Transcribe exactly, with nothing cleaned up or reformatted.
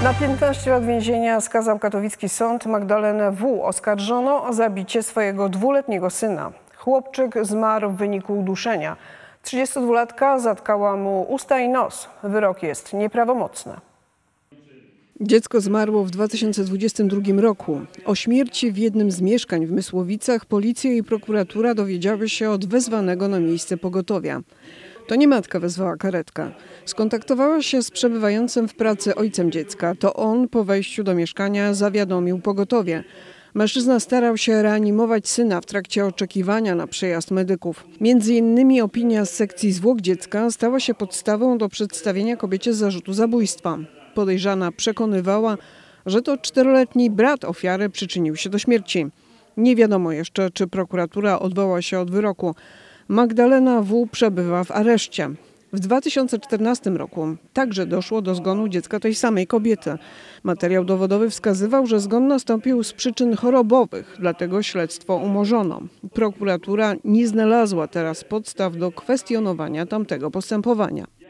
Na piętnaście lat więzienia skazał katowicki sąd Magdalenę W. Oskarżono o zabicie swojego dwuletniego syna. Chłopczyk zmarł w wyniku uduszenia. trzydziestodwulatka zatkała mu usta i nos. Wyrok jest nieprawomocny. Dziecko zmarło w dwa tysiące dwudziestym drugim roku. O śmierci w jednym z mieszkań w Mysłowicach policja i prokuratura dowiedziały się od wezwanego na miejsce pogotowia. To nie matka wezwała karetkę. Skontaktowała się z przebywającym w pracy ojcem dziecka. To on po wejściu do mieszkania zawiadomił pogotowie. Mężczyzna starał się reanimować syna w trakcie oczekiwania na przyjazd medyków. Między innymi opinia z sekcji zwłok dziecka stała się podstawą do przedstawienia kobiecie zarzutu zabójstwa. Podejrzana przekonywała, że to czteroletni brat ofiary przyczynił się do śmierci. Nie wiadomo jeszcze, czy prokuratura odwoła się od wyroku. Magdalena W. przebywa w areszcie. W dwa tysiące czternastym roku także doszło do zgonu dziecka tej samej kobiety. Materiał dowodowy wskazywał, że zgon nastąpił z przyczyn chorobowych, dlatego śledztwo umorzono. Prokuratura nie znalazła teraz podstaw do kwestionowania tamtego postępowania.